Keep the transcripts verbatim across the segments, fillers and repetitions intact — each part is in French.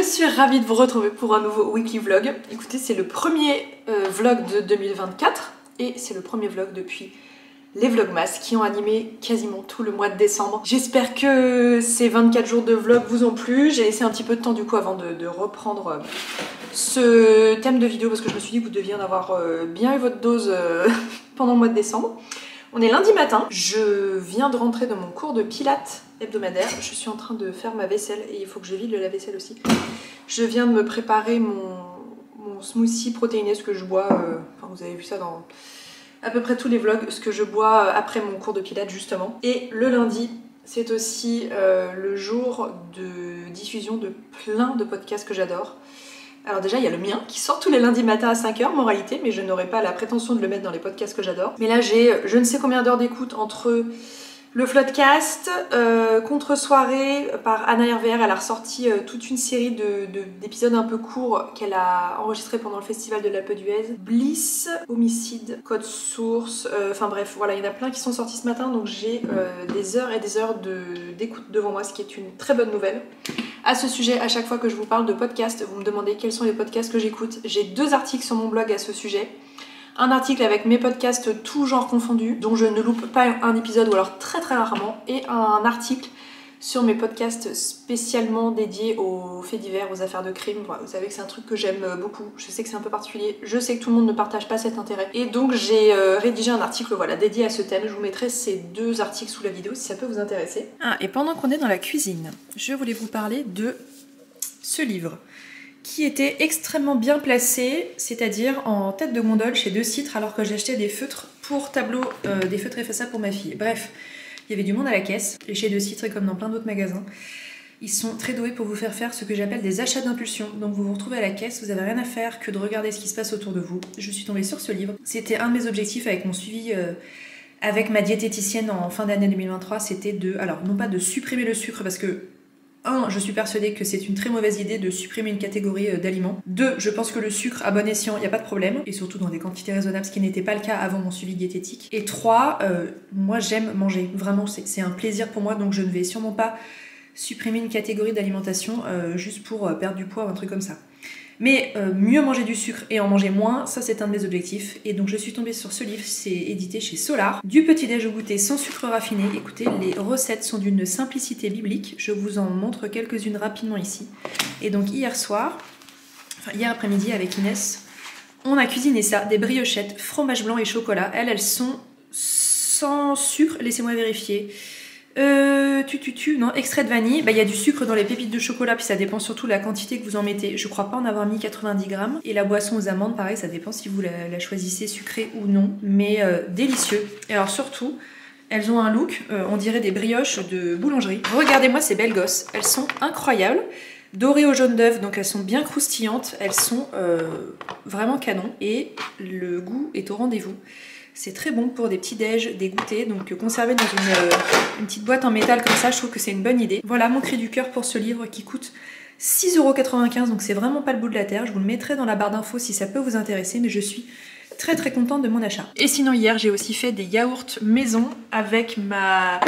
suis ravie de vous retrouver pour un nouveau weekly vlog. Écoutez, c'est le premier euh, vlog de deux mille vingt-quatre et c'est le premier vlog depuis les vlogmas qui ont animé quasiment tout le mois de décembre. J'espère que ces vingt-quatre jours de vlog vous ont plu. J'ai laissé un petit peu de temps du coup avant de, de reprendre euh, ce thème de vidéo parce que je me suis dit que vous deviez en avoir euh, bien eu votre dose euh, pendant le mois de décembre. On est lundi matin, je viens de rentrer de mon cours de pilates hebdomadaire, je suis en train de faire ma vaisselle et il faut que je vide le lave-vaisselle aussi. Je viens de me préparer mon, mon smoothie protéiné, ce que je bois, euh, enfin vous avez vu ça dans à peu près tous les vlogs, ce que je bois après mon cours de pilates justement. Et le lundi, c'est aussi euh, le jour de diffusion de plein de podcasts que j'adore. Alors déjà, il y a le mien qui sort tous les lundis matin à cinq heures, moralité, mais je n'aurai pas la prétention de le mettre dans les podcasts que j'adore. Mais là, j'ai je ne sais combien d'heures d'écoute entre le Floodcast, euh, Contre-soirée par Anna R V R. Elle a ressorti euh, toute une série de, de, d'épisodes un peu courts qu'elle a enregistrés pendant le festival de l'Alpe d'Huez. Bliss, Homicide, Code Source, euh, enfin bref, voilà, il y en a plein qui sont sortis ce matin, donc j'ai euh, des heures et des heures de, d'écoute devant moi, ce qui est une très bonne nouvelle. À ce sujet, à chaque fois que je vous parle de podcast, vous me demandez quels sont les podcasts que j'écoute. J'ai deux articles sur mon blog à ce sujet. Un article avec mes podcasts tout genre confondus, dont je ne loupe pas un épisode ou alors très très rarement, et un article sur mes podcasts spécialement dédiés aux faits divers, aux affaires de crime. Voilà, vous savez que c'est un truc que j'aime beaucoup, je sais que c'est un peu particulier, je sais que tout le monde ne partage pas cet intérêt. Et donc j'ai euh, rédigé un article voilà, dédié à ce thème, je vous mettrai ces deux articles sous la vidéo si ça peut vous intéresser. Ah, et pendant qu'on est dans la cuisine, je voulais vous parler de ce livre qui était extrêmement bien placé, c'est-à-dire en tête de gondole chez De Citre, alors que j'achetais des feutres pour tableau, euh, des feutres effaçables pour ma fille. Bref, il y avait du monde à la caisse, et chez De Citre, et comme dans plein d'autres magasins, ils sont très doués pour vous faire faire ce que j'appelle des achats d'impulsion. Donc vous vous retrouvez à la caisse, vous n'avez rien à faire que de regarder ce qui se passe autour de vous. Je suis tombée sur ce livre. C'était un de mes objectifs avec mon suivi euh, avec ma diététicienne en fin d'année deux mille vingt-trois, c'était de, alors non pas de supprimer le sucre parce que un, je suis persuadée que c'est une très mauvaise idée de supprimer une catégorie d'aliments. Deux, je pense que le sucre, à bon escient, il n'y a pas de problème. Et surtout dans des quantités raisonnables, ce qui n'était pas le cas avant mon suivi diététique. Et trois, euh, moi j'aime manger. Vraiment, c'est un plaisir pour moi. Donc je ne vais sûrement pas supprimer une catégorie d'alimentation euh, juste pour euh, perdre du poids ou un truc comme ça. Mais euh, mieux manger du sucre et en manger moins, ça c'est un de mes objectifs. Et donc je suis tombée sur ce livre, c'est édité chez Solar. Du petit-déj au goûter sans sucre raffiné. Écoutez, les recettes sont d'une simplicité biblique. Je vous en montre quelques-unes rapidement ici. Et donc hier soir, enfin hier après-midi avec Inès, on a cuisiné ça, des briochettes, fromage blanc et chocolat. Elles, elles sont sans sucre, laissez-moi vérifier. Euh, tu, tu, tu, non, extrait de vanille, bah, y a du sucre dans les pépites de chocolat, puis ça dépend surtout de la quantité que vous en mettez. Je crois pas en avoir mis quatre-vingt-dix grammes. Et la boisson aux amandes, pareil, ça dépend si vous la, la choisissez sucrée ou non, mais euh, délicieux. Et alors surtout, elles ont un look, euh, on dirait des brioches de boulangerie. Regardez-moi ces belles gosses, elles sont incroyables. Dorées au jaune d'œuf, donc elles sont bien croustillantes, elles sont euh, vraiment canon et le goût est au rendez-vous. C'est très bon pour des petits déj, des goûters, donc conserver dans une, euh, une petite boîte en métal comme ça, je trouve que c'est une bonne idée. Voilà mon cri du cœur pour ce livre qui coûte six euros quatre-vingt-quinze, donc c'est vraiment pas le bout de la terre. Je vous le mettrai dans la barre d'infos si ça peut vous intéresser, mais je suis très très contente de mon achat. Et sinon hier j'ai aussi fait des yaourts maison avec ma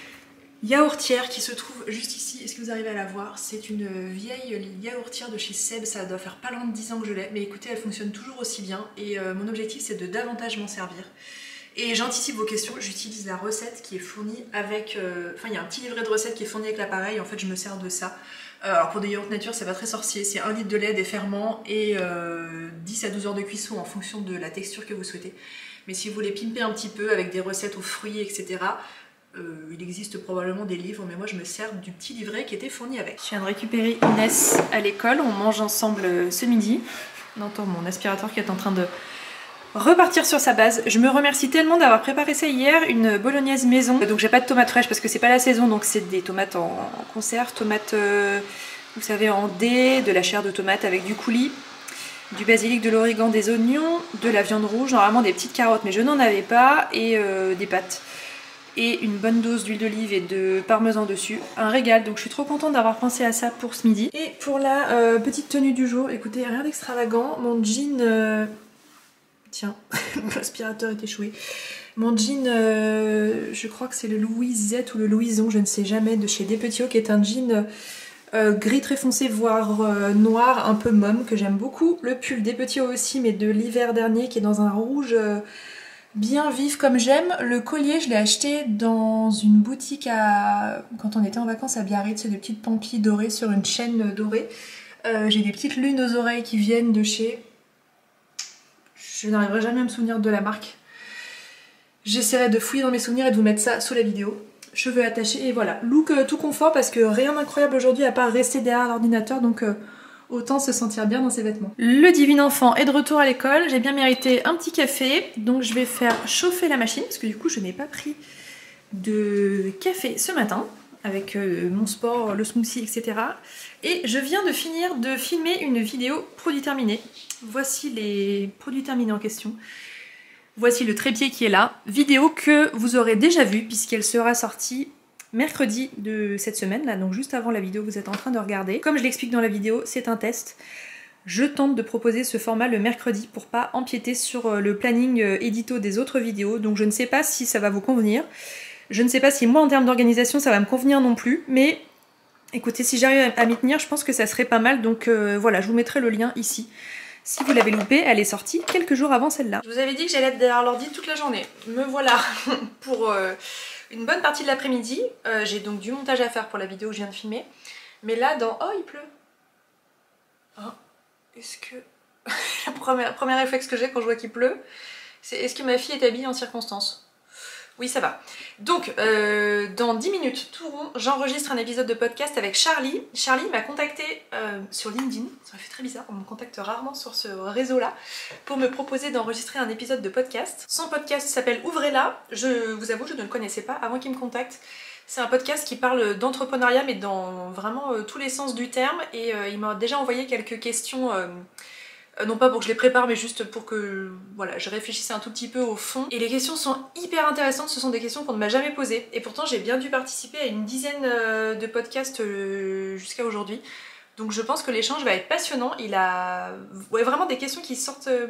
yaourtière qui se trouve juste ici. Est-ce que vous arrivez à la voir? C'est une vieille yaourtière de chez Seb, ça doit faire pas loin de dix ans que je l'ai, mais écoutez, elle fonctionne toujours aussi bien et euh, mon objectif c'est de davantage m'en servir. Et j'anticipe vos questions, j'utilise la recette qui est fournie avec... Euh, enfin il y a un petit livret de recettes qui est fourni avec l'appareil, en fait je me sers de ça. Euh, alors pour des yaourts nature c'est pas très sorcier, c'est un litre de lait, des ferments et euh, dix à douze heures de cuisson en fonction de la texture que vous souhaitez. Mais si vous voulez pimper un petit peu avec des recettes aux fruits, et cetera, Euh, il existe probablement des livres, mais moi je me sers du petit livret qui était fourni avec. Je viens de récupérer Inès à l'école, on mange ensemble ce midi. On entend mon aspirateur qui est en train de repartir sur sa base. Je me remercie tellement d'avoir préparé ça hier, une bolognaise maison. Donc j'ai pas de tomates fraîches parce que c'est pas la saison, donc c'est des tomates en, en conserve, tomates euh, vous savez en dés, de la chair de tomate avec du coulis, du basilic, de l'origan, des oignons, de la viande rouge, normalement des petites carottes mais je n'en avais pas, et euh, des pâtes. Et une bonne dose d'huile d'olive et de parmesan dessus, un régal, donc je suis trop contente d'avoir pensé à ça pour ce midi. Et pour la euh, petite tenue du jour, écoutez, rien d'extravagant, mon jean, euh... tiens, l'aspirateur est échoué, mon jean, euh, je crois que c'est le Louisette ou le Louison, je ne sais jamais, de chez Despetiots, qui est un jean euh, gris très foncé voire euh, noir un peu môme que j'aime beaucoup. Le pull des petits aussi mais de l'hiver dernier qui est dans un rouge euh, bien vif comme j'aime. Le collier je l'ai acheté dans une boutique à... quand on était en vacances à Biarritz, c'est des petites pampilles dorées sur une chaîne dorée. Euh, J'ai des petites lunes aux oreilles qui viennent de chez... Je n'arriverai jamais à me souvenir de la marque. J'essaierai de fouiller dans mes souvenirs et de vous mettre ça sous la vidéo. Cheveux attachés et voilà. Look euh, tout confort parce que rien d'incroyable aujourd'hui à part rester derrière l'ordinateur, donc euh, autant se sentir bien dans ses vêtements. Le divin enfant est de retour à l'école. J'ai bien mérité un petit café, donc je vais faire chauffer la machine parce que du coup je n'ai pas pris de café ce matin avec euh, mon sport, le smoothie, et cetera. Et je viens de finir de filmer une vidéo produit terminé. Voici les produits terminés en question. Voici le trépied qui est là, vidéo que vous aurez déjà vue puisqu'elle sera sortie mercredi de cette semaine là, donc juste avant la vidéo que vous êtes en train de regarder. Comme je l'explique dans la vidéo, c'est un test. Je tente de proposer ce format le mercredi pour pas empiéter sur le planning édito des autres vidéos, donc je ne sais pas si ça va vous convenir. Je ne sais pas si moi en termes d'organisation ça va me convenir non plus, mais écoutez, si j'arrive à m'y tenir, je pense que ça serait pas mal, donc euh, voilà, je vous mettrai le lien ici. Si vous l'avez loupé, elle est sortie quelques jours avant celle-là. Je vous avais dit que j'allais être derrière l'ordi toute la journée. Me voilà pour euh, une bonne partie de l'après-midi. Euh, J'ai donc du montage à faire pour la vidéo que je viens de filmer. Mais là, dans... Oh, il pleut. Oh, est-ce que... La première, premier réflexe que j'ai quand je vois qu'il pleut, c'est est-ce que ma fille est habillée en circonstance? Oui, ça va. Donc, euh, dans dix minutes tout rond, j'enregistre un épisode de podcast avec Charlie. Charlie m'a contacté euh, sur LinkedIn. Ça me fait très bizarre, on me contacte rarement sur ce réseau-là, pour me proposer d'enregistrer un épisode de podcast. Son podcast s'appelle Ouvrez-la. Je vous avoue, je ne le connaissais pas avant qu'il me contacte. C'est un podcast qui parle d'entrepreneuriat, mais dans vraiment euh, tous les sens du terme. Et euh, il m'a déjà envoyé quelques questions... Euh, Euh, non pas pour que je les prépare, mais juste pour que voilà, je réfléchisse un tout petit peu au fond. Et les questions sont hyper intéressantes, ce sont des questions qu'on ne m'a jamais posées. Et pourtant j'ai bien dû participer à une dizaine de podcasts jusqu'à aujourd'hui. Donc je pense que l'échange va être passionnant. Il a ouais, vraiment des questions qui sortent... Euh...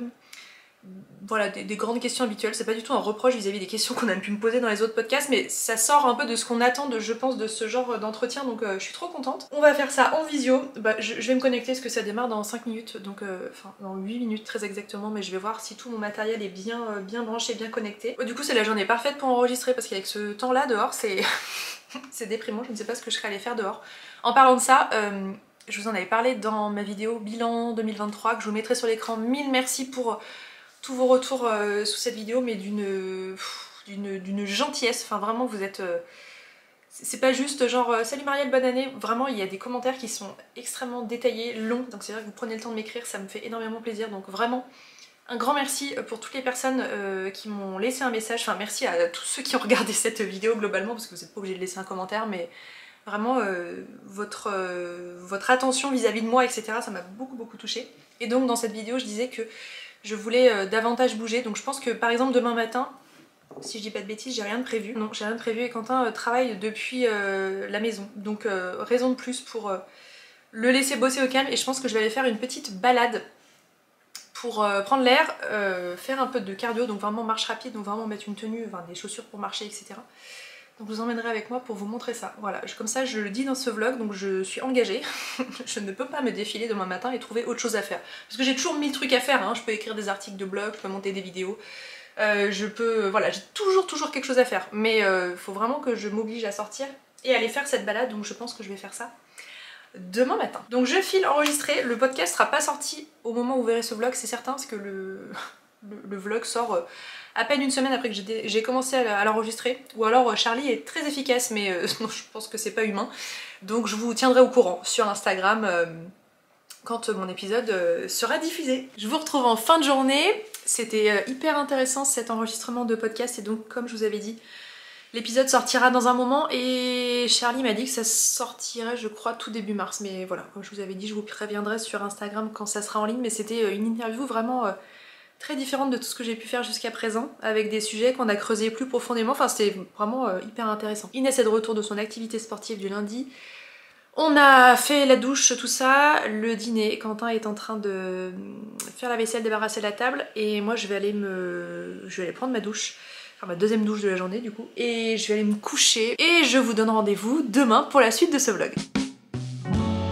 Voilà, des, des grandes questions habituelles. C'est pas du tout un reproche vis-à-vis des questions qu'on a pu me poser dans les autres podcasts, mais ça sort un peu de ce qu'on attend, de, je pense, de ce genre d'entretien, donc euh, je suis trop contente. On va faire ça en visio. Bah, je, je vais me connecter parce que ça démarre dans cinq minutes, donc euh, enfin dans huit minutes très exactement, mais je vais voir si tout mon matériel est bien, euh, bien branché, bien connecté. Bah, du coup, c'est la journée parfaite pour enregistrer parce qu'avec ce temps-là dehors, c'est c'est déprimant. Je ne sais pas ce que je serais allée faire dehors. En parlant de ça, euh, je vous en avais parlé dans ma vidéo bilan deux mille vingt-trois que je vous mettrai sur l'écran. Mille merci pour tous vos retours euh, sous cette vidéo, mais d'une d'une gentillesse, enfin vraiment vous êtes... Euh, c'est pas juste genre euh, salut Marielle, bonne année, vraiment il y a des commentaires qui sont extrêmement détaillés, longs, donc c'est vrai que vous prenez le temps de m'écrire, ça me fait énormément plaisir, donc vraiment un grand merci pour toutes les personnes euh, qui m'ont laissé un message, enfin merci à tous ceux qui ont regardé cette vidéo globalement, parce que vous n'êtes pas obligé de laisser un commentaire, mais vraiment euh, votre, euh, votre attention vis-à-vis de moi, et cetera, ça m'a beaucoup beaucoup touchée. Et donc dans cette vidéo je disais que je voulais euh, davantage bouger, donc je pense que par exemple demain matin, si je dis pas de bêtises, j'ai rien de prévu. Non, j'ai rien de prévu et Quentin euh, travaille depuis euh, la maison, donc euh, raison de plus pour euh, le laisser bosser au calme, et je pense que je vais aller faire une petite balade pour euh, prendre l'air, euh, faire un peu de cardio, donc vraiment marche rapide, donc vraiment mettre une tenue, enfin, des chaussures pour marcher, et cetera. Donc je vous emmènerai avec moi pour vous montrer ça. Voilà, je, comme ça je le dis dans ce vlog, donc je suis engagée. Je ne peux pas me défiler demain matin et trouver autre chose à faire. Parce que j'ai toujours mille trucs à faire, hein. Je peux écrire des articles de blog, je peux monter des vidéos. Euh, je peux... Voilà, j'ai toujours toujours quelque chose à faire. Mais il euh, faut vraiment que je m'oblige à sortir et aller faire cette balade, donc je pense que je vais faire ça demain matin. Donc je file enregistrer, le podcast sera pas sorti au moment où vous verrez ce vlog, c'est certain, parce que le, le, le vlog sort... Euh, à peine une semaine après que j'ai commencé à l'enregistrer, ou alors Charlie est très efficace, mais euh, non, je pense que c'est pas humain, donc je vous tiendrai au courant sur Instagram euh, quand mon épisode euh, sera diffusé. Je vous retrouve en fin de journée, c'était euh, hyper intéressant cet enregistrement de podcast, et donc comme je vous avais dit, l'épisode sortira dans un moment, et Charlie m'a dit que ça sortirait je crois tout début mars, mais voilà, comme je vous avais dit, je vous préviendrai sur Instagram quand ça sera en ligne, mais c'était une interview vraiment... Euh, très différente de tout ce que j'ai pu faire jusqu'à présent, avec des sujets qu'on a creusés plus profondément, enfin c'était vraiment euh, hyper intéressant. Inès est de retour de son activité sportive du lundi, on a fait la douche, tout ça, le dîner, Quentin est en train de faire la vaisselle, débarrasser la table, et moi je vais aller me... je vais aller prendre ma douche, enfin ma deuxième douche de la journée du coup, et je vais aller me coucher, et je vous donne rendez-vous demain pour la suite de ce vlog.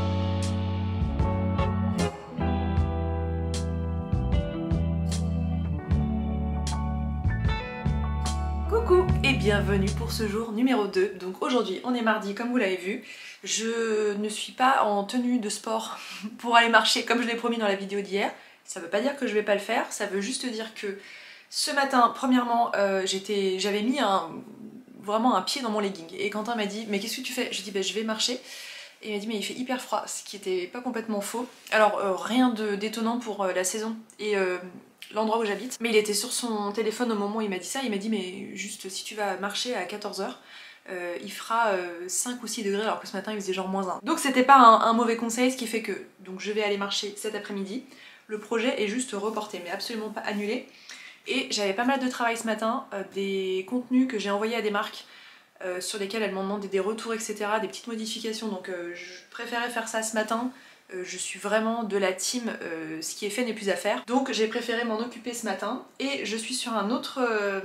bienvenue pour ce jour numéro deux. Donc aujourd'hui on est mardi comme vous l'avez vu. Je ne suis pas en tenue de sport pour aller marcher comme je l'ai promis dans la vidéo d'hier. Ça veut pas dire que je vais pas le faire, ça veut juste dire que ce matin, premièrement, euh, j'étais, j'avais mis un, vraiment un pied dans mon legging. Et Quentin m'a dit mais qu'est-ce que tu fais? Je dis bah, je vais marcher. Et il m'a dit mais il fait hyper froid, ce qui était pas complètement faux. Alors euh, rien de d'étonnant pour euh, la saison et euh, l'endroit où j'habite. Mais il était sur son téléphone au moment où il m'a dit ça. Il m'a dit mais juste si tu vas marcher à quatorze heures, euh, il fera euh, cinq ou six degrés alors que ce matin il faisait genre moins un. Donc c'était pas un, un mauvais conseil, ce qui fait que donc je vais aller marcher cet après-midi. Le projet est juste reporté mais absolument pas annulé. Et j'avais pas mal de travail ce matin, euh, des contenus que j'ai envoyés à des marques. Euh, sur lesquels elles m'ont demandé des retours, et cetera, des petites modifications, donc euh, je préférais faire ça ce matin. Euh, je suis vraiment de la team euh, ce qui est fait n'est plus à faire. Donc j'ai préféré m'en occuper ce matin et je suis sur un autre, euh,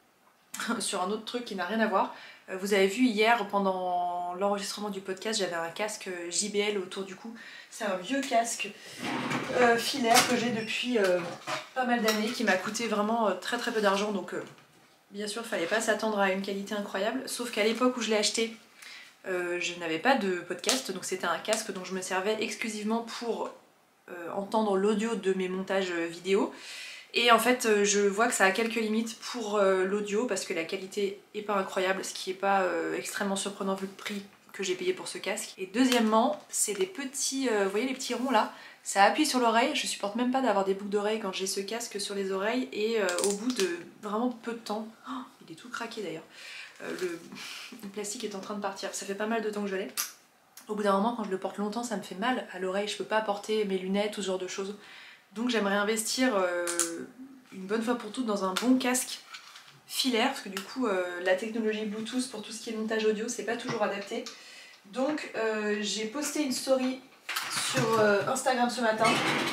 sur un autre truc qui n'a rien à voir. Euh, vous avez vu hier pendant l'enregistrement du podcast, j'avais un casque J B L autour du cou. C'est un vieux casque euh, filaire que j'ai depuis euh, pas mal d'années qui m'a coûté vraiment euh, très très peu d'argent, donc euh, bien sûr, il fallait pas s'attendre à une qualité incroyable, sauf qu'à l'époque où je l'ai acheté, euh, je n'avais pas de podcast, donc c'était un casque dont je me servais exclusivement pour euh, entendre l'audio de mes montages vidéo. Et en fait, euh, je vois que ça a quelques limites pour euh, l'audio, parce que la qualité est pas incroyable, ce qui est pas euh, extrêmement surprenant vu le prix que j'ai payé pour ce casque. Et deuxièmement, c'est des petits, euh, vous voyez les petits ronds là? Ça appuie sur l'oreille, je supporte même pas d'avoir des boucles d'oreilles quand j'ai ce casque sur les oreilles et euh, au bout de vraiment peu de temps, oh, il est tout craqué d'ailleurs, euh, le... le plastique est en train de partir, ça fait pas mal de temps que je l'ai. Au bout d'un moment quand je le porte longtemps ça me fait mal à l'oreille, je peux pas porter mes lunettes ou ce genre de choses. Donc j'aimerais investir euh, une bonne fois pour toutes dans un bon casque filaire parce que du coup euh, la technologie Bluetooth pour tout ce qui est montage audio c'est pas toujours adapté. Donc euh, j'ai posté une story sur euh, Instagram ce matin,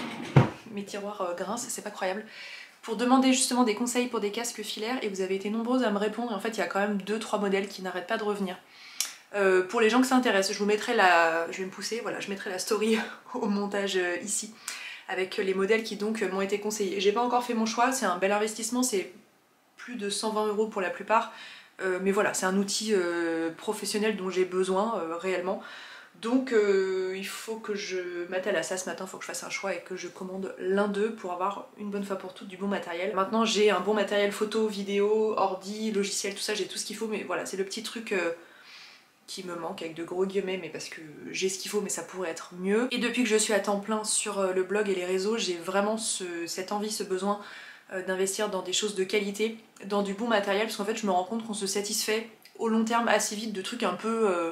mes tiroirs euh, grincent, c'est pas croyable, pour demander justement des conseils pour des casques filaires et vous avez été nombreuses à me répondre et en fait il y a quand même deux trois modèles qui n'arrêtent pas de revenir. Euh, pour les gens que ça intéresse, je vous mettrai la... je vais me pousser, voilà, je mettrai la story au montage euh, ici avec les modèles qui donc m'ont été conseillés. J'ai pas encore fait mon choix, c'est un bel investissement, c'est plus de cent vingt euros pour la plupart, euh, mais voilà, c'est un outil euh, professionnel dont j'ai besoin euh, réellement. Donc euh, il faut que je m'attelle à ça ce matin, il faut que je fasse un choix et que je commande l'un d'eux pour avoir une bonne fois pour toutes du bon matériel. Maintenant j'ai un bon matériel photo, vidéo, ordi, logiciel, tout ça, j'ai tout ce qu'il faut, mais voilà, c'est le petit truc euh, qui me manque avec de gros guillemets, mais parce que j'ai ce qu'il faut mais ça pourrait être mieux. Et depuis que je suis à temps plein sur euh, le blog et les réseaux, j'ai vraiment ce, cette envie, ce besoin euh, d'investir dans des choses de qualité, dans du bon matériel, parce qu'en fait je me rends compte qu'on se satisfait au long terme assez vite de trucs un peu... Euh,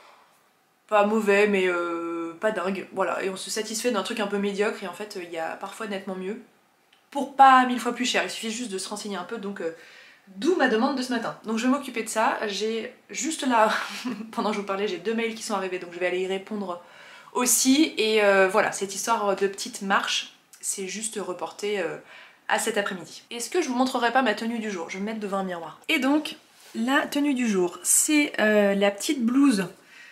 pas mauvais mais euh, pas dingue, voilà, et on se satisfait d'un truc un peu médiocre et en fait il y a parfois nettement mieux pour pas mille fois plus cher, il suffit juste de se renseigner un peu, donc euh, d'où ma demande de ce matin. Donc je vais m'occuper de ça, j'ai juste là, pendant que je vous parlais, j'ai deux mails qui sont arrivés donc je vais aller y répondre aussi et euh, voilà, cette histoire de petite marche c'est juste reporté euh, à cet après-midi. Est-ce que je vous montrerai pas ma tenue du jour? Je vais me mettre devant un miroir. Et donc la tenue du jour c'est euh, la petite blouse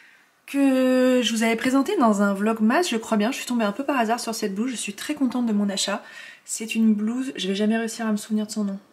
que je vous avais présenté dans un vlogmas, je crois bien. Je suis tombée un peu par hasard sur cette blouse, je suis très contente de mon achat. C'est une blouse, je vais jamais réussir à me souvenir de son nom.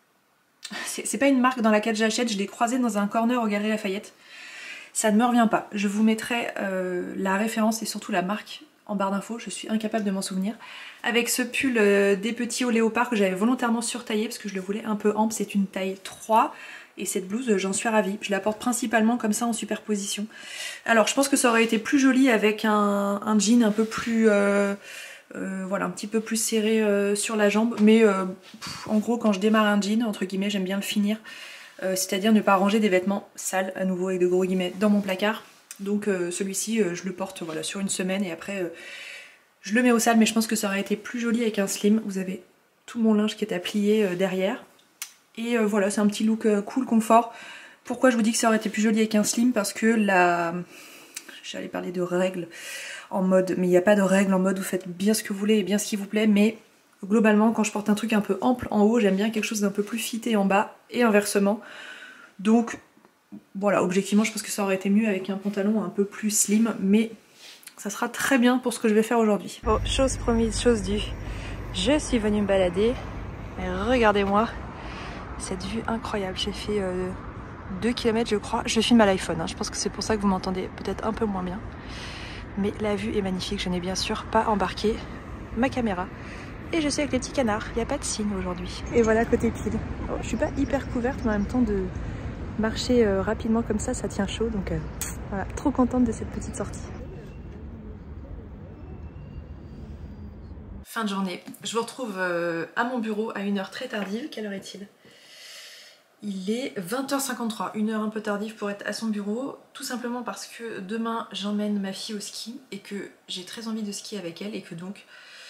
C'est pas une marque dans laquelle j'achète, je l'ai croisée dans un corner au Galeries Lafayette. Ça ne me revient pas. Je vous mettrai euh, la référence et surtout la marque en barre d'infos, je suis incapable de m'en souvenir. Avec ce pull euh, des petits au léopard que j'avais volontairement surtaillé parce que je le voulais un peu ample, c'est une taille trois. Et cette blouse, j'en suis ravie. Je la porte principalement comme ça en superposition. Alors je pense que ça aurait été plus joli avec un, un jean un peu plus... Euh, euh, voilà, un petit peu plus serré euh, sur la jambe. Mais euh, pff, en gros, quand je démarre un jean, entre guillemets, j'aime bien le finir. Euh, C'est-à-dire ne pas ranger des vêtements sales, à nouveau avec de gros guillemets, dans mon placard. Donc euh, celui-ci, euh, je le porte voilà, sur une semaine et après, euh, je le mets au sale. Mais je pense que ça aurait été plus joli avec un slim. Vous avez tout mon linge qui est à plier euh, derrière. Et euh, voilà, c'est un petit look euh, cool, confort. Pourquoi je vous dis que ça aurait été plus joli avec un slim? Parce que la... J'allais parler de règles en mode... Mais il n'y a pas de règles en mode vous faites bien ce que vous voulez et bien ce qui vous plaît. Mais globalement, quand je porte un truc un peu ample en haut, j'aime bien quelque chose d'un peu plus fité en bas et inversement. Donc voilà, objectivement, je pense que ça aurait été mieux avec un pantalon un peu plus slim. Mais ça sera très bien pour ce que je vais faire aujourd'hui. Bon, chose promise, chose due. Je suis venue me balader. Mais regardez-moi cette vue incroyable. J'ai fait euh, deux kilomètres je crois. Je filme à l'iPhone, hein. Je pense que c'est pour ça que vous m'entendez peut-être un peu moins bien. Mais la vue est magnifique, je n'ai bien sûr pas embarqué ma caméra. Et je suis avec les petits canards, il n'y a pas de signe aujourd'hui. Et voilà côté pile. Oh, je suis pas hyper couverte, mais en même temps de marcher euh, rapidement comme ça, ça tient chaud. Donc euh, voilà, trop contente de cette petite sortie. Fin de journée, je vous retrouve euh, à mon bureau à une heure très tardive. Quelle heure est-il? Il est vingt heures cinquante-trois, une heure un peu tardive pour être à son bureau, tout simplement parce que demain j'emmène ma fille au ski et que j'ai très envie de skier avec elle et que donc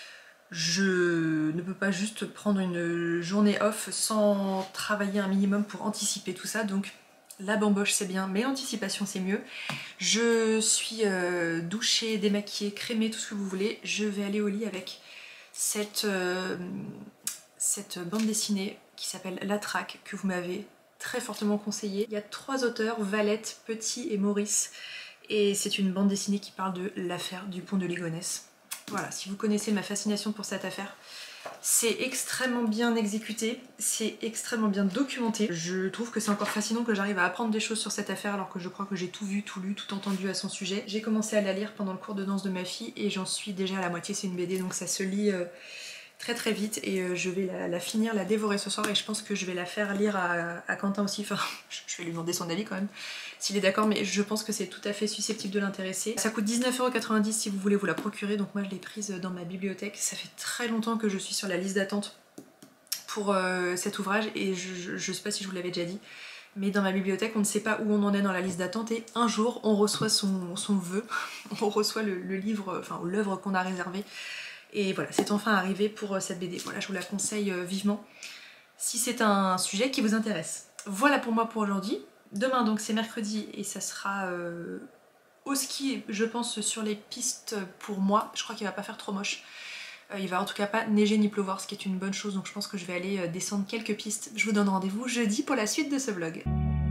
je ne peux pas juste prendre une journée off sans travailler un minimum pour anticiper tout ça. Donc la bamboche c'est bien, mais l'anticipation c'est mieux. Je suis euh, douchée, démaquillée, crémée, tout ce que vous voulez. Je vais aller au lit avec cette, euh, cette bande dessinée qui s'appelle La Traque, que vous m'avez très fortement conseillé. Il y a trois auteurs, Valette, Petit et Maurice, et c'est une bande dessinée qui parle de l'affaire du pont de Ligonnès. Voilà, si vous connaissez ma fascination pour cette affaire, c'est extrêmement bien exécuté, c'est extrêmement bien documenté. Je trouve que c'est encore fascinant que j'arrive à apprendre des choses sur cette affaire alors que je crois que j'ai tout vu, tout lu, tout entendu à son sujet. J'ai commencé à la lire pendant le cours de danse de ma fille et j'en suis déjà à la moitié, c'est une B D donc ça se lit euh, très très vite et euh, je vais la, la finir, la dévorer ce soir et je pense que je vais la faire lire à, à Quentin aussi, enfin je vais lui demander son avis quand même s'il est d'accord, mais je pense que c'est tout à fait susceptible de l'intéresser. Ça coûte dix-neuf euros quatre-vingt-dix si vous voulez vous la procurer, donc moi je l'ai prise dans ma bibliothèque. Ça fait très longtemps que je suis sur la liste d'attente pour euh, cet ouvrage et je, je, je sais pas si je vous l'avais déjà dit, mais dans ma bibliothèque on ne sait pas où on en est dans la liste d'attente et un jour on reçoit son, son vœu, on reçoit le, le livre, enfin l'œuvre qu'on a réservée. Et voilà, c'est enfin arrivé pour cette B D. Voilà, je vous la conseille vivement si c'est un sujet qui vous intéresse. Voilà pour moi pour aujourd'hui. Demain donc c'est mercredi et ça sera euh, au ski, je pense, sur les pistes pour moi. Je crois qu'il va pas faire trop moche. Euh, il va en tout cas pas neiger ni pleuvoir, ce qui est une bonne chose, donc je pense que je vais aller euh, descendre quelques pistes. Je vous donne rendez-vous jeudi pour la suite de ce vlog.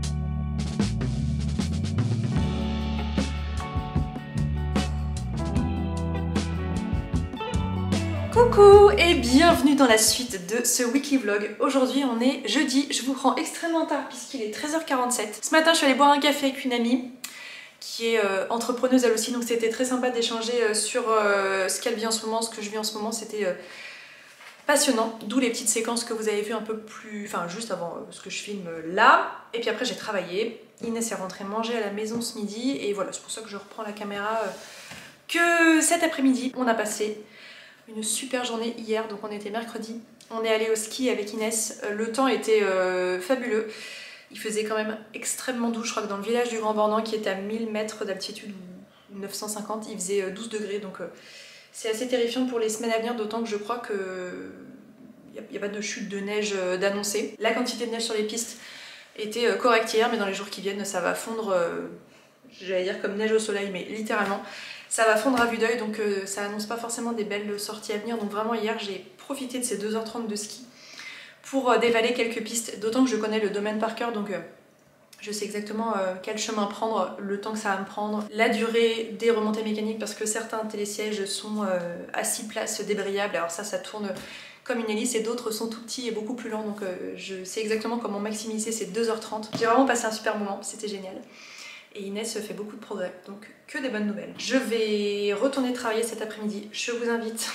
Coucou et bienvenue dans la suite de ce weekly vlog. Aujourd'hui on est jeudi, je vous prends extrêmement tard puisqu'il est treize heures quarante-sept. Ce matin je suis allée boire un café avec une amie qui est euh, entrepreneuse elle aussi, donc c'était très sympa d'échanger euh, sur euh, ce qu'elle vit en ce moment, ce que je vis en ce moment, c'était euh, passionnant. D'où les petites séquences que vous avez vues un peu plus, enfin juste avant euh, ce que je filme là. Et puis après j'ai travaillé, Inès est rentrée manger à la maison ce midi et voilà, c'est pour ça que je reprends la caméra euh, que cet après-midi. On a passé une super journée hier, donc on était mercredi, on est allé au ski avec Inès, le temps était euh, fabuleux, il faisait quand même extrêmement doux, je crois que dans le village du Grand Bornand qui est à mille mètres d'altitude ou neuf cent cinquante, il faisait douze degrés, donc euh, c'est assez terrifiant pour les semaines à venir, d'autant que je crois que il n'y a, a pas de chute de neige d'annoncer. La quantité de neige sur les pistes était correcte hier, mais dans les jours qui viennent ça va fondre, euh, j'allais dire comme neige au soleil, mais littéralement. Ça va fondre à vue d'œil, donc euh, ça annonce pas forcément des belles sorties à venir. Donc vraiment hier j'ai profité de ces deux heures trente de ski pour euh, dévaler quelques pistes, d'autant que je connais le domaine par cœur, donc euh, je sais exactement euh, quel chemin prendre, le temps que ça va me prendre, la durée des remontées mécaniques, parce que certains télésièges sont euh, à six places débrayables, alors ça ça tourne comme une hélice et d'autres sont tout petits et beaucoup plus lents, donc euh, je sais exactement comment maximiser ces deux heures trente. J'ai vraiment passé un super moment, c'était génial. Et Inès fait beaucoup de progrès, donc que des bonnes nouvelles. Je vais retourner travailler cet après-midi. Je vous invite,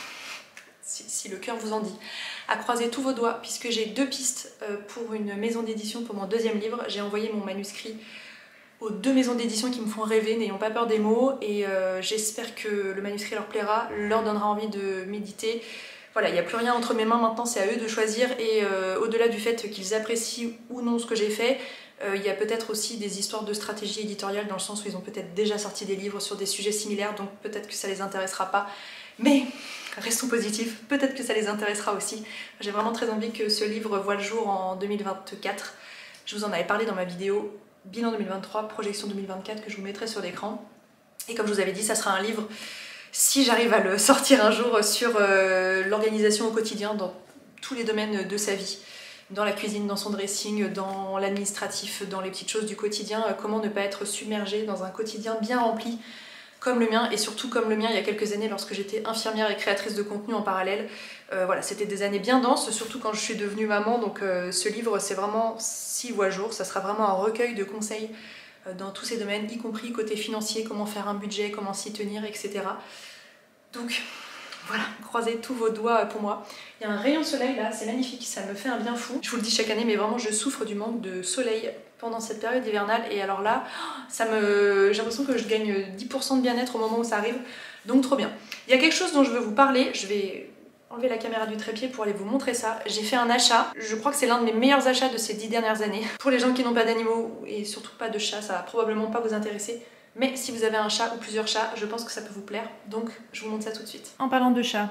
si, si le cœur vous en dit, à croiser tous vos doigts, puisque j'ai deux pistes pour une maison d'édition pour mon deuxième livre. J'ai envoyé mon manuscrit aux deux maisons d'édition qui me font rêver, n'ayons pas peur des mots, et euh, j'espère que le manuscrit leur plaira, leur donnera envie de méditer. Voilà, il n'y a plus rien entre mes mains maintenant, c'est à eux de choisir, et euh, au-delà du fait qu'ils apprécient ou non ce que j'ai fait, euh, il y a peut-être aussi des histoires de stratégie éditoriale dans le sens où ils ont peut-être déjà sorti des livres sur des sujets similaires, donc peut-être que ça les intéressera pas, mais restons positifs, peut-être que ça les intéressera aussi. J'ai vraiment très envie que ce livre voit le jour en deux mille vingt-quatre. Je vous en avais parlé dans ma vidéo bilan deux mille vingt-trois, projection deux mille vingt-quatre que je vous mettrai sur l'écran. Et comme je vous avais dit, ça sera un livre, si j'arrive à le sortir un jour, sur euh, l'organisation au quotidien dans tous les domaines de sa vie. Dans la cuisine, dans son dressing, dans l'administratif, dans les petites choses du quotidien. Euh, comment ne pas être submergé dans un quotidien bien rempli comme le mien, et surtout comme le mien il y a quelques années lorsque j'étais infirmière et créatrice de contenu en parallèle. Euh, voilà, c'était des années bien denses, surtout quand je suis devenue maman, donc euh, ce livre c'est vraiment, s'il voit le jour, ça sera vraiment un recueil de conseils euh, dans tous ces domaines, y compris côté financier, comment faire un budget, comment s'y tenir, et cetera. Donc voilà, croisez tous vos doigts pour moi. Il y a un rayon de soleil là, c'est magnifique, ça me fait un bien fou. Je vous le dis chaque année, mais vraiment je souffre du manque de soleil pendant cette période hivernale, et alors là, ça me... j'ai l'impression que je gagne dix pour cent de bien-être au moment où ça arrive, donc trop bien. Il y a quelque chose dont je veux vous parler, je vais enlever la caméra du trépied pour aller vous montrer ça. J'ai fait un achat, je crois que c'est l'un de mes meilleurs achats de ces dix dernières années. Pour les gens qui n'ont pas d'animaux et surtout pas de chats, ça va probablement pas vous intéresser. Mais si vous avez un chat ou plusieurs chats, je pense que ça peut vous plaire. Donc je vous montre ça tout de suite. En parlant de chat,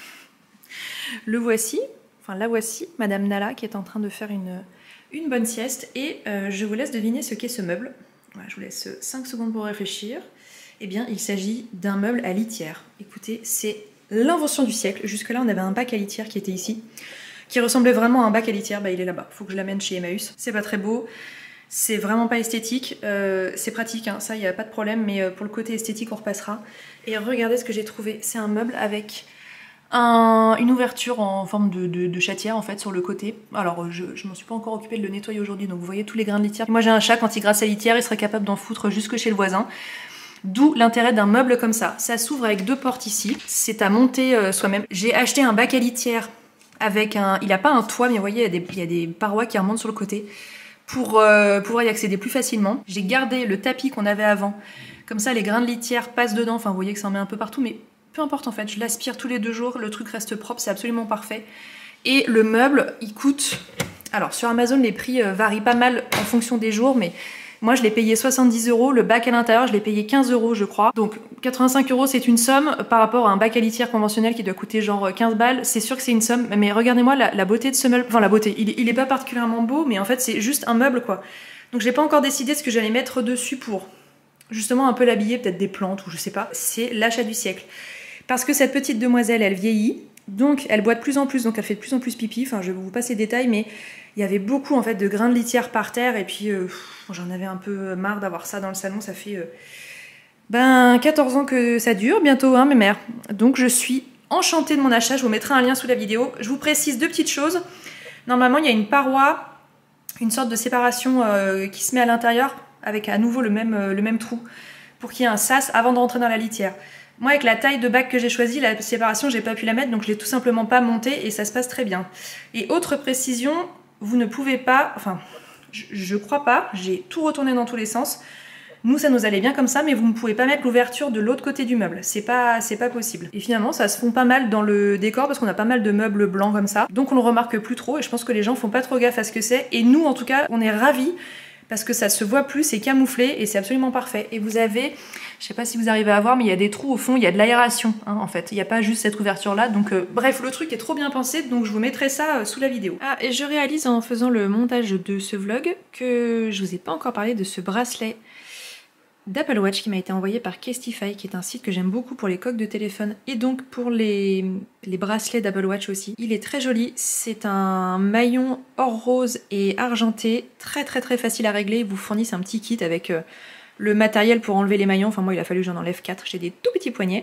le voici, enfin la voici, Madame Nala, qui est en train de faire une, une bonne sieste. Et euh, je vous laisse deviner ce qu'est ce meuble. Voilà, je vous laisse cinq secondes pour réfléchir. Eh bien, il s'agit d'un meuble à litière. Écoutez, c'est l'invention du siècle. Jusque-là, on avait un bac à litière qui était ici, qui ressemblait vraiment à un bac à litière. Bah, il est là-bas. Faut que je l'amène chez Emmaüs. C'est pas très beau. C'est vraiment pas esthétique, euh, c'est pratique, hein, ça il n'y a pas de problème, mais euh, pour le côté esthétique on repassera. Et regardez ce que j'ai trouvé, c'est un meuble avec un, une ouverture en forme de, de, de chatière en fait sur le côté. Alors je, je m'en suis pas encore occupée de le nettoyer aujourd'hui, donc vous voyez tous les grains de litière. Moi j'ai un chat, quand il grasse sa litière, il serait capable d'en foutre jusque chez le voisin. D'où l'intérêt d'un meuble comme ça. Ça s'ouvre avec deux portes ici, c'est à monter euh, soi-même. J'ai acheté un bac à litière avec un... il n'a pas un toit, mais vous voyez il y a des, il y a des parois qui remontent sur le côté, pour euh, pouvoir y accéder plus facilement. J'ai gardé le tapis qu'on avait avant, comme ça les grains de litière passent dedans, enfin vous voyez que ça en met un peu partout, mais peu importe en fait, je l'aspire tous les deux jours, le truc reste propre, c'est absolument parfait. Et le meuble, il coûte... Alors sur Amazon les prix euh, varient pas mal en fonction des jours, mais moi je l'ai payé soixante-dix euros, le bac à l'intérieur je l'ai payé quinze euros je crois. Donc quatre-vingt-cinq euros c'est une somme par rapport à un bac à litière conventionnel qui doit coûter genre quinze balles, c'est sûr que c'est une somme, mais regardez-moi la, la beauté de ce meuble, enfin la beauté, il, il est pas particulièrement beau, mais en fait c'est juste un meuble quoi. Donc j'ai pas encore décidé ce que j'allais mettre dessus pour justement un peu l'habiller, peut-être des plantes ou je sais pas. C'est l'achat du siècle. Parce que cette petite demoiselle elle vieillit, donc elle boit de plus en plus, donc elle fait de plus en plus pipi, enfin je vais vous passer les détails, mais il y avait beaucoup en fait de grains de litière par terre et puis euh, j'en avais un peu marre d'avoir ça dans le salon, ça fait euh, ben quatorze ans que ça dure, bientôt hein mes mères. Donc je suis enchantée de mon achat, je vous mettrai un lien sous la vidéo. Je vous précise deux petites choses. Normalement il y a une paroi, une sorte de séparation euh, qui se met à l'intérieur avec à nouveau le même, euh, le même trou pour qu'il y ait un sas avant de rentrer dans la litière. Moi avec la taille de bac que j'ai choisi, la séparation j'ai pas pu la mettre donc je l'ai tout simplement pas montée et ça se passe très bien. Et autre précision, vous ne pouvez pas, enfin je, je crois pas, j'ai tout retourné dans tous les sens. Nous ça nous allait bien comme ça, mais vous ne pouvez pas mettre l'ouverture de l'autre côté du meuble, c'est pas, c'est pas possible. Et finalement ça se fond pas mal dans le décor parce qu'on a pas mal de meubles blancs comme ça, donc on le remarque plus trop et je pense que les gens font pas trop gaffe à ce que c'est. Et nous en tout cas on est ravis parce que ça se voit plus, c'est camouflé et c'est absolument parfait. Et vous avez, je sais pas si vous arrivez à voir, mais il y a des trous au fond, il y a de l'aération hein, en fait. Il n'y a pas juste cette ouverture là, donc euh, bref, le truc est trop bien pensé, donc je vous mettrai ça euh, sous la vidéo. Ah, et je réalise en faisant le montage de ce vlog que je vous ai pas encore parlé de ce bracelet d'Apple Watch qui m'a été envoyé par Kestify, qui est un site que j'aime beaucoup pour les coques de téléphone et donc pour les, les bracelets d'Apple Watch aussi. Il est très joli, c'est un maillon or rose et argenté, très très très facile à régler. Ils vous fournissent un petit kit avec euh, le matériel pour enlever les maillons. Enfin moi il a fallu que j'en enlève quatre, j'ai des tout petits poignets.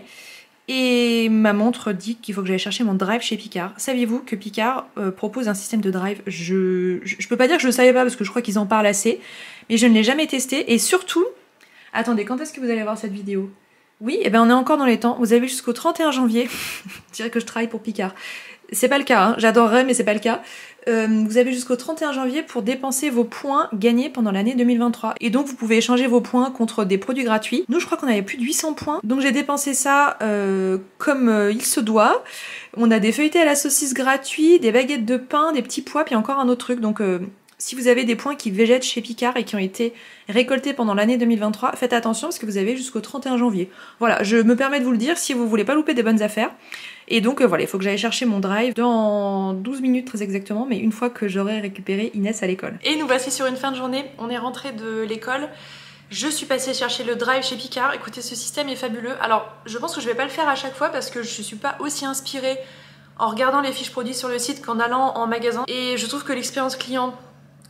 Et ma montre dit qu'il faut que j'aille chercher mon drive chez Picard. Saviez-vous que Picard euh, propose un système de drive? je, je, je peux pas dire que je le savais pas parce que je crois qu'ils en parlent assez, mais je ne l'ai jamais testé et surtout... Attendez, quand est-ce que vous allez voir cette vidéo? Oui, et ben on est encore dans les temps. Vous avez jusqu'au trente et un janvier. Je dirais que je travaille pour Picard. C'est pas le cas, hein. J'adorerais, mais c'est pas le cas. Euh, vous avez jusqu'au trente et un janvier pour dépenser vos points gagnés pendant l'année deux mille vingt-trois. Et donc vous pouvez échanger vos points contre des produits gratuits. Nous, je crois qu'on avait plus de huit cents points. Donc j'ai dépensé ça euh, comme euh, il se doit. On a des feuilletés à la saucisse gratuits, des baguettes de pain, des petits pois, puis encore un autre truc. Donc... Euh, si vous avez des points qui végètent chez Picard et qui ont été récoltés pendant l'année deux mille vingt-trois, faites attention parce que vous avez jusqu'au trente et un janvier. Voilà, je me permets de vous le dire si vous voulez pas louper des bonnes affaires. Et donc euh, voilà, il faut que j'aille chercher mon drive dans douze minutes très exactement, mais une fois que j'aurai récupéré Inès à l'école. Et nous voici sur une fin de journée, on est rentré de l'école. Je suis passée chercher le drive chez Picard. Écoutez, ce système est fabuleux. Alors, je pense que je vais pas le faire à chaque fois parce que je suis pas aussi inspirée en regardant les fiches produits sur le site qu'en allant en magasin. Et je trouve que l'expérience client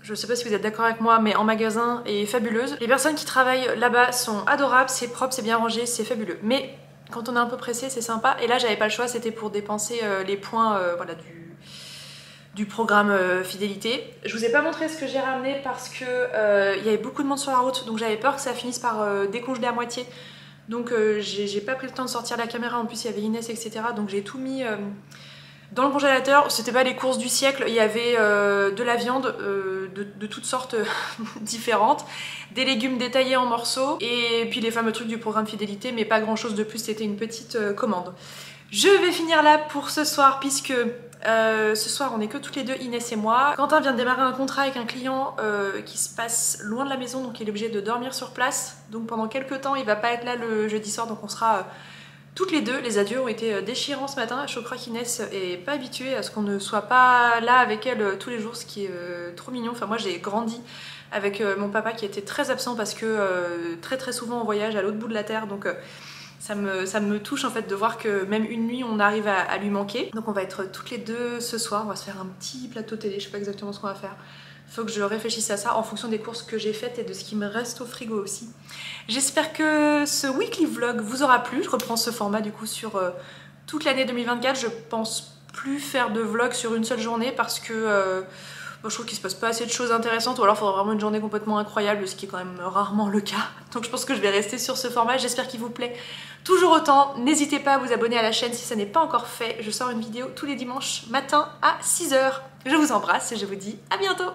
je sais pas si vous êtes d'accord avec moi, mais en magasin est fabuleuse. Les personnes qui travaillent là-bas sont adorables, c'est propre, c'est bien rangé, c'est fabuleux. Mais quand on est un peu pressé, c'est sympa. Et là, j'avais pas le choix, c'était pour dépenser euh, les points euh, voilà, du, du programme euh, fidélité. Je vous ai pas montré ce que j'ai ramené parce que euh, il y avait beaucoup de monde sur la route, donc j'avais peur que ça finisse par euh, décongeler à moitié. Donc euh, j'ai pas pris le temps de sortir la caméra, en plus il y avait Inès, et cetera. Donc j'ai tout mis euh, dans le congélateur. C'était pas les courses du siècle, il y avait euh, de la viande euh, de, de toutes sortes différentes, des légumes détaillés en morceaux, et puis les fameux trucs du programme fidélité, mais pas grand chose de plus, c'était une petite euh, commande. Je vais finir là pour ce soir, puisque euh, ce soir on est que toutes les deux, Inès et moi. Quentin vient de démarrer un contrat avec un client euh, qui se passe loin de la maison, donc il est obligé de dormir sur place. Donc pendant quelques temps il va pas être là le jeudi soir, donc on sera euh, toutes les deux. Les adieux ont été déchirants ce matin. Je crois qu'Inès est pas habituée à ce qu'on ne soit pas là avec elle tous les jours, ce qui est euh, trop mignon. Enfin moi j'ai grandi avec euh, mon papa qui était très absent parce que euh, très très souvent en voyage à l'autre bout de la terre, donc euh, Ça me, ça me touche en fait de voir que même une nuit on arrive à, à lui manquer. Donc on va être toutes les deux ce soir, on va se faire un petit plateau télé, je sais pas exactement ce qu'on va faire. Faut que je réfléchisse à ça en fonction des courses que j'ai faites et de ce qui me reste au frigo aussi. J'espère que ce weekly vlog vous aura plu. Je reprends ce format du coup sur euh, toute l'année deux mille vingt-quatre. Je pense plus faire de vlog sur une seule journée parce que euh, bon, je trouve qu'il se passe pas assez de choses intéressantes, ou alors il faudra vraiment une journée complètement incroyable, ce qui est quand même rarement le cas. Donc je pense que je vais rester sur ce format. J'espère qu'il vous plaît toujours autant. N'hésitez pas à vous abonner à la chaîne si ça n'est pas encore fait. Je sors une vidéo tous les dimanches matin à six heures. Je vous embrasse et je vous dis à bientôt.